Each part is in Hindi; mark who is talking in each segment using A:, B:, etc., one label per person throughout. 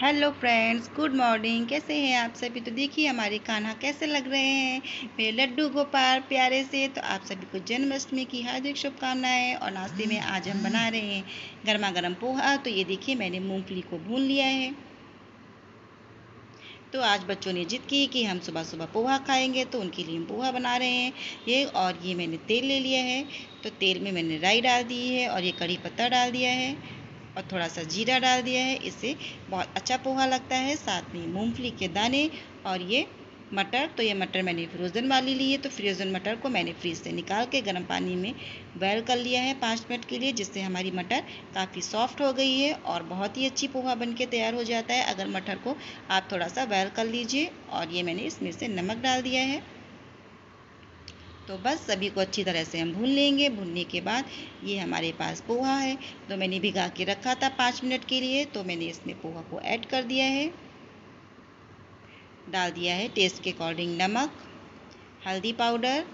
A: Hello friends, good morning. कैसे हैं आप सभी? तो देखिए हमारे कान्हा कैसे लग रहे हैं, मेरे लड्डू गोपाल प्यारे से। तो आप सभी को जन्माष्टमी की हार्दिक शुभकामनाएं। और नाश्ते में आज हम बना रहे हैं गर्मा गर्म पोहा। तो ये देखिए मैंने मूंगफली को भून लिया है। तो आज बच्चों ने जिद की कि हम सुबह सुबह पोहा खाएंगे, तो उनके लिए हम पोहा बना रहे हैं। ये मैंने तेल ले लिया है। तो तेल में मैंने राई डाल दी है और ये कड़ी पत्ता डाल दिया है और थोड़ा सा जीरा डाल दिया है। इससे बहुत अच्छा पोहा लगता है। साथ में मूंगफली के दाने और ये मटर। तो ये मटर मैंने फ्रोज़न वाली ली है। तो फ्रोज़न मटर को मैंने फ्रीज से निकाल के गर्म पानी में बॉयल कर लिया है 5 मिनट के लिए, जिससे हमारी मटर काफ़ी सॉफ्ट हो गई है और बहुत ही अच्छी पोहा बन के तैयार हो जाता है अगर मटर को आप थोड़ा सा बॉयल कर लीजिए। और ये मैंने इसमें से नमक डाल दिया है। तो बस सभी को अच्छी तरह से हम भून लेंगे। भूनने के बाद ये हमारे पास पोहा है। तो मैंने भिगा के रखा था 5 मिनट के लिए। तो मैंने इसमें पोहा को ऐड कर दिया है। डाल दिया है टेस्ट के अकॉर्डिंग नमक, हल्दी पाउडर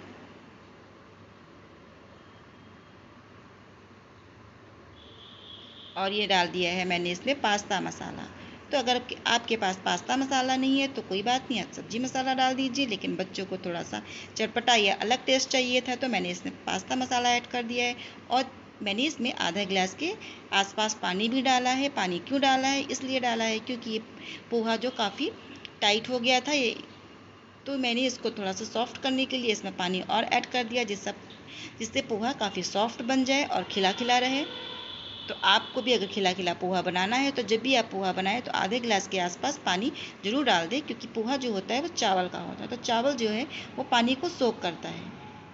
A: और ये डाल दिया है मैंने इसमें पास्ता मसाला। तो अगर आपके पास पास्ता मसाला नहीं है तो कोई बात नहीं, आप सब्जी मसाला डाल दीजिए। लेकिन बच्चों को थोड़ा सा चटपटा या अलग टेस्ट चाहिए था, तो मैंने इसमें पास्ता मसाला ऐड कर दिया है। और मैंने इसमें आधा गिलास के आसपास पानी भी डाला है। पानी क्यों डाला है? इसलिए डाला है क्योंकि ये पोहा जो काफ़ी टाइट हो गया था ये, तो मैंने इसको थोड़ा सा सॉफ्ट करने के लिए इसमें पानी और ऐड कर दिया, जिससे पोहा काफ़ी सॉफ्ट बन जाए और खिला खिला रहे। तो आपको भी अगर खिला खिला पोहा बनाना है तो जब भी आप पोहा बनाएं तो आधे गिलास के आसपास पानी जरूर डाल दें, क्योंकि पोहा जो होता है वो चावल का होता है। तो चावल जो है वो पानी को सोख करता है।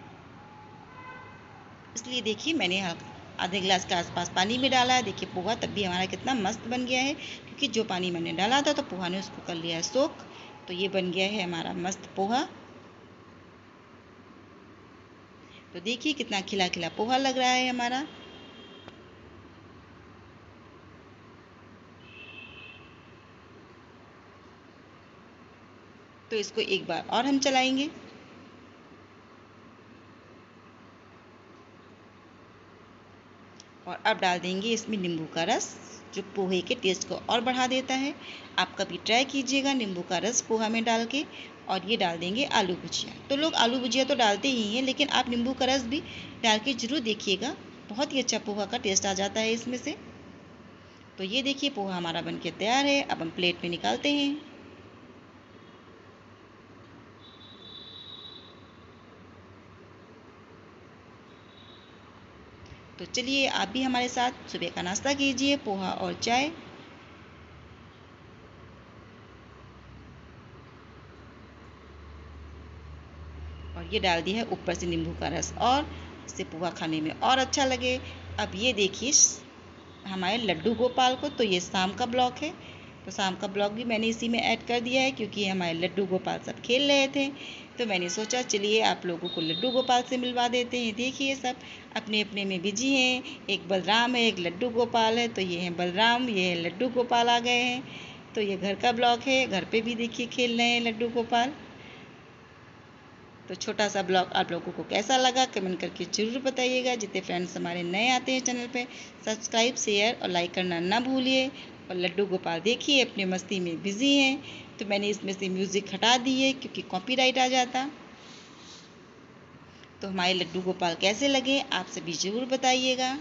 A: इसलिए देखिए मैंने आधे गिलास के आसपास पानी भी डाला है। देखिए पोहा तब भी हमारा कितना मस्त बन गया है, क्योंकि जो पानी मैंने डाला था तो पोहा ने उसको कर लिया है सोख। तो ये बन गया है हमारा मस्त पोहा। तो देखिए कितना खिला खिला पोहा लग रहा है हमारा। तो इसको एक बार और हम चलाएंगे। और अब डाल देंगे इसमें नींबू का रस, जो पोहे के टेस्ट को और बढ़ा देता है। आप कभी ट्राई कीजिएगा नींबू का रस पोहा में डाल के। और ये डाल देंगे आलू भुजिया। तो लोग आलू भुजिया तो डालते ही हैं, लेकिन आप नींबू का रस भी डाल के ज़रूर देखिएगा। बहुत ही अच्छा पोहा का टेस्ट आ जाता है इसमें से। तो ये देखिए पोहा हमारा बनके तैयार है। अब हम प्लेट में निकालते हैं। तो चलिए आप भी हमारे साथ सुबह का नाश्ता कीजिए, पोहा और चाय। और ये डाल दिया है ऊपर से नींबू का रस, और इससे पोहा खाने में और अच्छा लगे। अब ये देखिए हमारे लड्डू गोपाल को, तो ये शाम का ब्लॉग है। तो शाम का ब्लॉग भी मैंने इसी में ऐड कर दिया है, क्योंकि हमारे लड्डू गोपाल सब खेल रहे थे। तो मैंने सोचा चलिए आप लोगों को लड्डू गोपाल से मिलवा देते हैं। देखिए सब अपने अपने में बिजी हैं। एक बलराम है, एक लड्डू गोपाल है। तो ये है बलराम, ये है लड्डू गोपाल आ गए हैं। तो ये घर का ब्लॉग है। घर पे भी देखिए खेल रहे हैं लड्डू गोपाल। तो छोटा सा ब्लॉग आप लोगों को कैसा लगा कमेंट करके ज़रूर बताइएगा। जितने फ्रेंड्स हमारे नए आते हैं चैनल पे, सब्सक्राइब शेयर और लाइक करना ना भूलिए। और लड्डू गोपाल देखिए अपने मस्ती में बिज़ी हैं। तो मैंने इसमें से म्यूज़िक हटा दी है क्योंकि कॉपीराइट आ जाता। तो हमारे लड्डू गोपाल कैसे लगे आप सभी ज़रूर बताइएगा।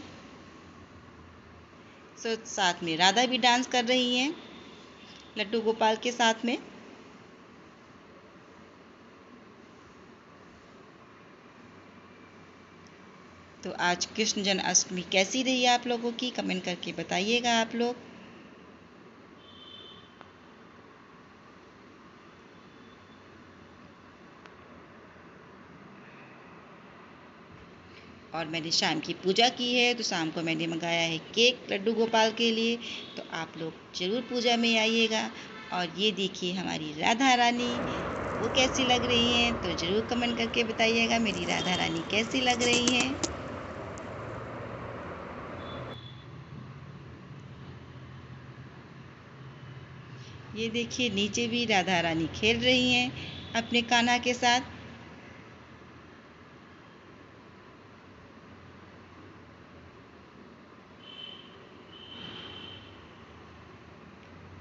A: साथ में राधा भी डांस कर रही हैं लड्डू गोपाल के साथ में। तो आज कृष्ण जन्माष्टमी कैसी रही आप लोगों की, कमेंट करके बताइएगा आप लोग। और मैंने शाम की पूजा की है। तो शाम को मैंने मंगाया है केक लड्डू गोपाल के लिए। तो आप लोग ज़रूर पूजा में आइएगा। और ये देखिए हमारी राधा रानी, वो कैसी लग रही हैं, तो ज़रूर कमेंट करके बताइएगा मेरी राधा रानी कैसी लग रही हैं। ये देखिए नीचे भी राधा रानी खेल रही हैं अपने कान्हा के साथ।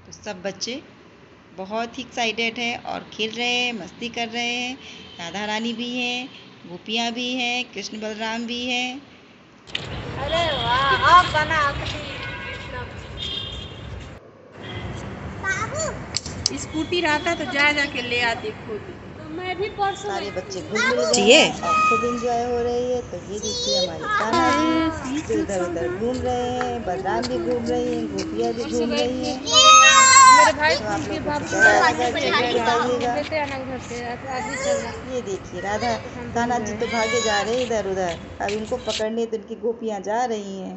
A: तो सब बच्चे बहुत ही एक्साइटेड है और खेल रहे हैं, मस्ती कर रहे हैं। राधा रानी भी हैं, गोपियाँ भी हैं, कृष्ण बलराम भी हैं।
B: अरे वाह, आप बना स्कूटी रहता तो जाके ले आती खुद। तो मैं भी परसों
A: सारे बच्चे घुल मिल गए हैं और खूब एंजॉय हो रही है। तो ये देखिए हमारे कान्हा जी जो इधर उधर घूम रहे हैं, बलराम भी घूम रही हैं, गोपियाँ भी घूम रही हैं।
B: मेरे भाई
A: तो आप
B: के
A: लोगों को
B: बाबू
A: कैसा लगा जरूर बताइएगा।
B: लेते आना घर से आदमी चल रहा
A: ये देखिए राधा
B: हम
A: कान्हा
B: घूम
A: जी
B: रहे
A: तो भागे जा रहे हैं इधर उधर। अब इनको पकड़ने तो इनकी गोपियाँ जा रही हैं।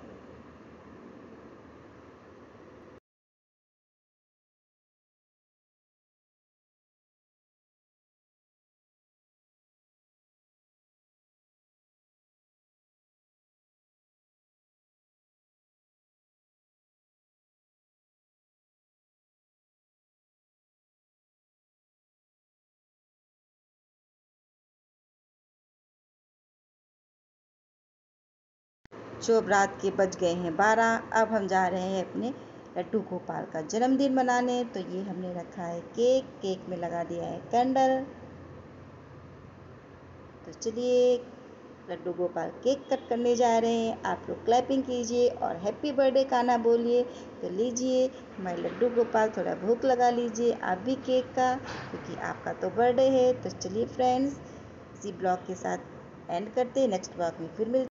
A: जो अब रात के बज गए हैं 12। अब हम जा रहे हैं अपने लड्डू गोपाल का जन्मदिन मनाने। तो ये हमने रखा है केक में लगा दिया है कैंडल। तो चलिए लड्डू गोपाल केक कट करने जा रहे हैं। आप लोग क्लैपिंग कीजिए और हैप्पी बर्थडे कान्हा बोलिए। तो लीजिए हमारे लड्डू गोपाल, थोड़ा भूख लगा लीजिए आप भी केक का, क्योंकि आपका तो बर्थडे है। तो चलिए फ्रेंड्स, इसी ब्लॉग के साथ एंड करते हैं। नेक्स्ट ब्लॉग में फिर मिलते हैं।